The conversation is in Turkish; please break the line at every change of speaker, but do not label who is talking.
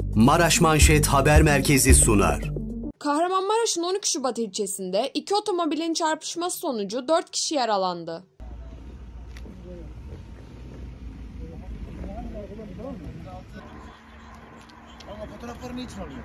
Maraş Manşet Haber Merkezi sunar.
Kahramanmaraş'ın 12 Şubat ilçesinde iki otomobilin çarpışması sonucu 4 kişi yaralandı.
Ama fotoğrafları niçin alıyor?